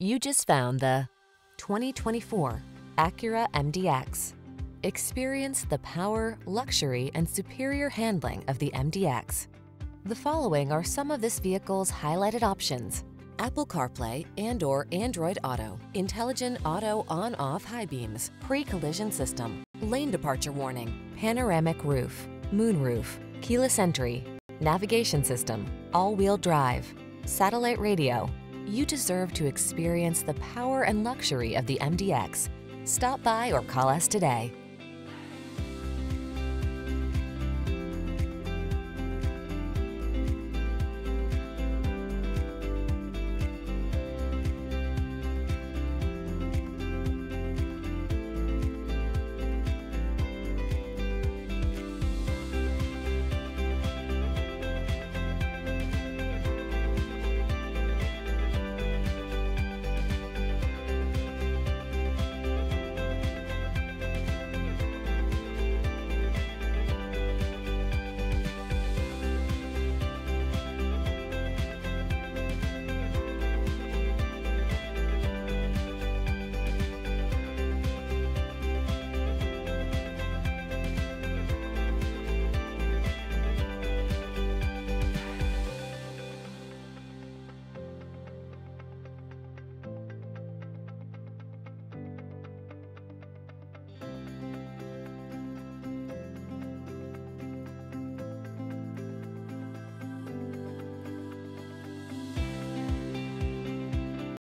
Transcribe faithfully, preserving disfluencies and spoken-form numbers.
You just found the twenty twenty-four Acura M D X. Experience the power, luxury, and superior handling of the M D X. The following are some of this vehicle's highlighted options: Apple CarPlay and or Android Auto, intelligent auto on-off high beams, pre-collision system, lane departure warning, panoramic roof, moonroof, keyless entry, navigation system, all-wheel drive, satellite radio. You deserve to experience the power and luxury of the M D X. Stop by or call us today.